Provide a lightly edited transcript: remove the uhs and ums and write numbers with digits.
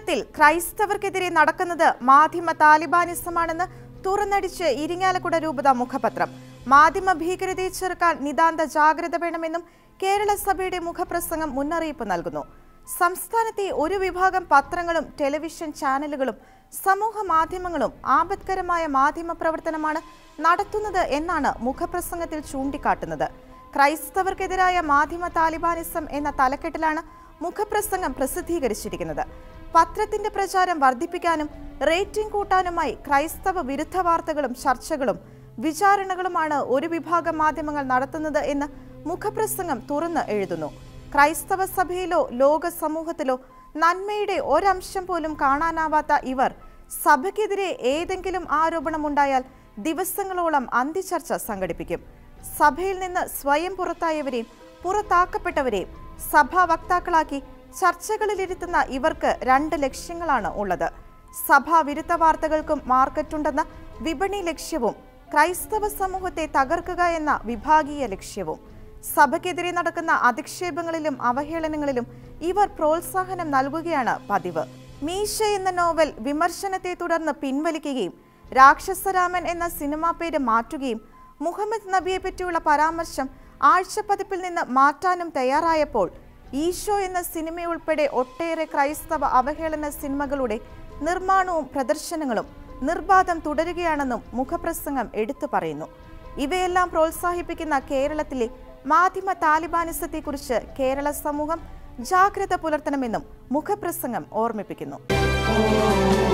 കേരളത്തിൽ ക്രൈസ്തവർക്കെതിരെ നടക്കുന്നത് മാധ്യമ താലിബാനിസമാണെന്ന് തുറന്നടിച്ച് ഇരിങ്ങാലക്കുട രൂപത മുഖപത്രം. മാധ്യമ ഭീകരതയെ ചെറുക്കാൻ നിതാന്ത ജാഗ്രത വേണമെന്നും കേരള സഭയുടെ മുഖപ്രസംഗം മുന്നറിയിപ്പ് നൽകുന്നു. സംസ്ഥാനത്തെ ഒരു വിഭാഗം പത്രങ്ങളും ടെലിവിഷൻ ചാനലുകളും സമൂഹ മാധ്യമങ്ങളും ആപത്കരമായ മാധ്യമ പ്രവർത്തനമാണ് നടത്തുന്നത് എന്നാണ് മുഖപ്രസംഗത്തിൽ ചൂണ്ടിക്കാട്ടുന്നത്. ക്രൈസ്തവർക്കെതിരായ മാധ്യമ താലിബാനിസം എന്ന തലക്കെട്ടിലാണ് മുഖപ്രസംഗം പ്രസിദ്ധീകരിച്ചിരിക്കുന്നത്. പത്രത്തിന്റെ പ്രചാരം വർദ്ധിപ്പിക്കാനും റേറ്റിംഗ് കൂട്ടാനുമായി ക്രൈസ്തവ വിരുദ്ധ വാർത്തകളും ചർച്ചകളും വിചാരണകളുമാണ് ഒരു വിഭാഗം മാധ്യമങ്ങൾ നടത്തുന്നത് എന്ന് മുഖപ്രസംഗം തുറന്ന് എഴുതുന്നു. ക്രൈസ്തവ സഭയിലോ ലോക സമൂഹത്തിലോ നന്മയുടെ ഒരംശം പോലും കാണാനാവാത്ത ഇവർ സഭയ്ക്കെതിരെ ഏതെങ്കിലും ആരോപണമുണ്ടായാൽ ദിവസങ്ങളോളം അന്തിചർച്ച സംഘടിപ്പിക്കും. സഭയിൽ നിന്ന് സ്വയം പുറത്തായവരെയും പുറത്താക്കപ്പെട്ടവരെയും സഭാ വക്താക്കളാക്കി ചർച്ചകളിലിരുത്തുന്ന ഇവർക്ക് രണ്ട് ലക്ഷ്യങ്ങളാണ് ഉള്ളത്. സഭാ വിരുദ്ധ വാർത്തകൾക്കും മാർക്കറ്റുണ്ടെന്ന വിപണി ലക്ഷ്യവും ക്രൈസ്തവ സമൂഹത്തെ തകർക്കുക എന്ന വിഭാഗീയ ലക്ഷ്യവും. സഭയ്ക്കെതിരെ നടക്കുന്ന അധിക്ഷേപങ്ങളിലും അവഹേളനങ്ങളിലും ഇവർ പ്രോത്സാഹനം നൽകുകയാണ് പതിവ്. മീശ എന്ന നോവൽ വിമർശനത്തെ തുടർന്ന് പിൻവലിക്കുകയും രാക്ഷസരാമൻ എന്ന സിനിമാ പേര് മാറ്റുകയും മുഹമ്മദ് നബിയെ പറ്റിയുള്ള പരാമർശം ആഴ്ചപ്പതിപ്പിൽ നിന്ന് മാറ്റാനും തയ്യാറായപ്പോൾ ഈശോ എന്ന സിനിമയുൾപ്പെടെ ഒട്ടേറെ ക്രൈസ്തവ അവഹേളന സിനിമകളുടെ നിർമ്മാണവും പ്രദർശനങ്ങളും നിർബാധം തുടരുകയാണെന്നും മുഖപ്രസംഗം എടുത്തു പറയുന്നു. ഇവയെല്ലാം പ്രോത്സാഹിപ്പിക്കുന്ന കേരളത്തിലെ മാധ്യമ താലിബാനിസത്തെക്കുറിച്ച് കേരള സമൂഹം ജാഗ്രത പുലർത്തണമെന്നും മുഖപ്രസംഗം ഓർമ്മിപ്പിക്കുന്നു.